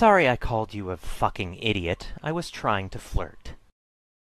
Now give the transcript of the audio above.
Sorry I called you a fucking idiot. I was trying to flirt.